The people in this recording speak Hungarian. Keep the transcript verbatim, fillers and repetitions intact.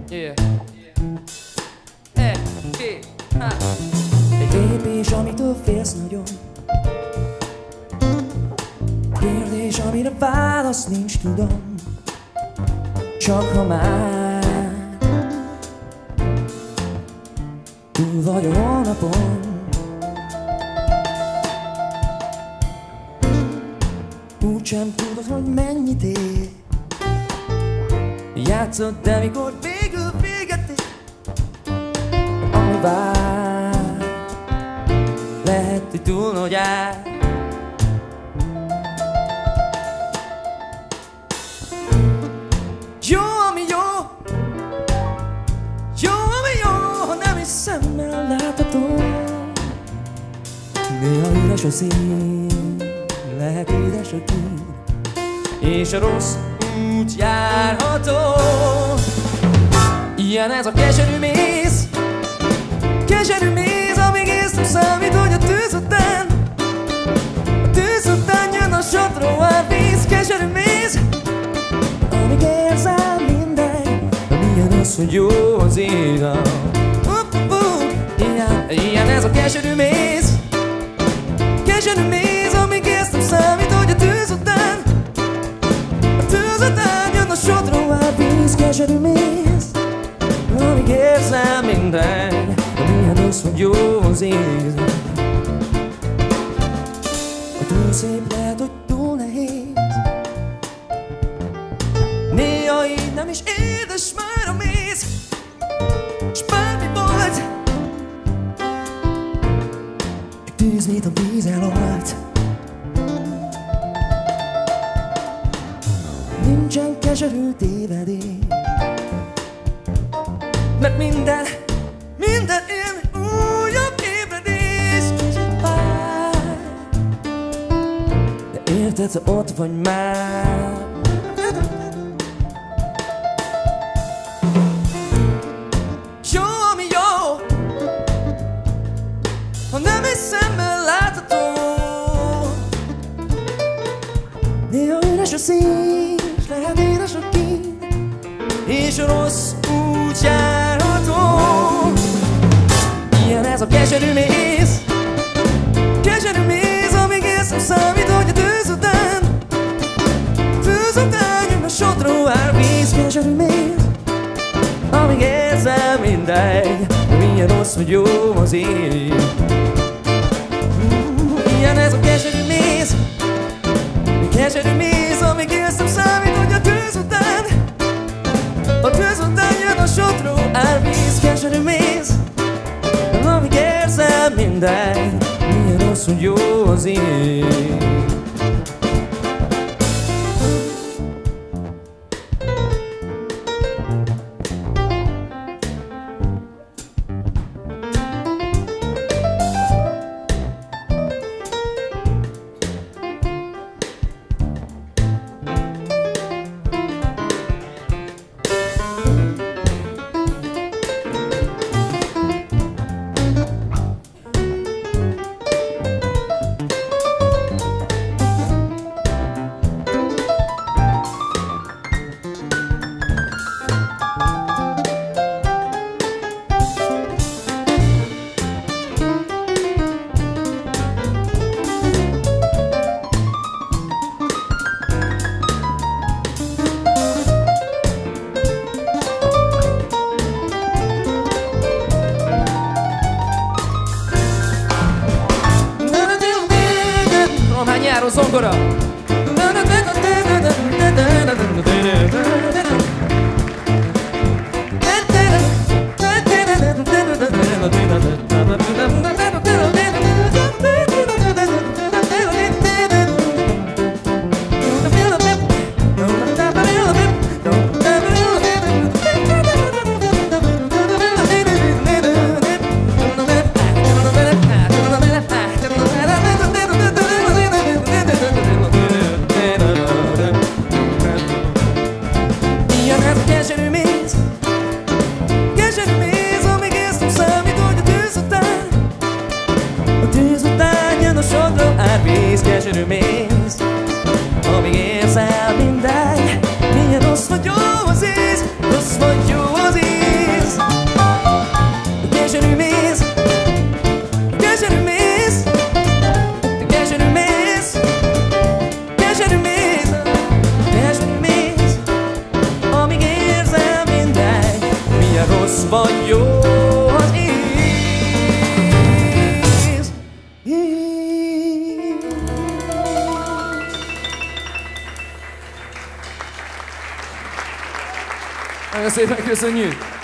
Yeah. Egy, két, hát. Egy lépés, amitől félsz nagyon. Kérdés, amire válasz nincs, tudom. Csak ha már túl vagy a holnapon, úgysem tudod, hogy mennyit ér. Játszod, de mikor végül véget ér, ami vár, lehet, hogy túl nagy ár. Jó, ami jó, jó, ami jó, ha nem is szemmel látható. Néha üres a szín, lehet édes a kín, és a rossz út járható. Ilyen ez a keserű méz, keserű méz, amíg ész nem számít, hogy a tűz után, a tűz után jön a sodró árvíz. Keserű méz, amíg érzel minden, milyen az, hogy jó az éjjel. uh, uh, ilyen, ilyen ez a keserű méz, keserű méz, amíg ész nem számít, hogy a tűz után, a tűz után jön a sodró árvíz. Keserű méz, amíg érzel minden, milyen az, hogy jó az éjjel. A túl szép lehet, hogy túl nehéz, néha így nem is édes már a méz, s bármi volt, egy tűz, mint a víz eladt. Nincsen keserű tévedés, mert minden, minden élmény újabb ébredés. Kicsit vár, de érted, ha ott vagy már. Jó, ami jó, ha nem is szemmel látható. Néha üres a szín, s lehet édes a kín, és a rossz út járható. Ilyen ez a keserű méz, keserű méz, amíg ész nem számít, hogy a tűz után, tűz után jön a sodró árvíz. Keserű méz, amíg érzel mindegy, milyen rossz, hogy jó az éj. Ilyen ez a keserű méz, keserű méz, amíg ész nem számít, hogy a tűz után, a tűz után jön a sodró árvíz. Keserű méz, amíg érzel minden, milyen rossz, hogy jó az éj. rossz vagy jó az íz. Nagyon szépen köszönjük!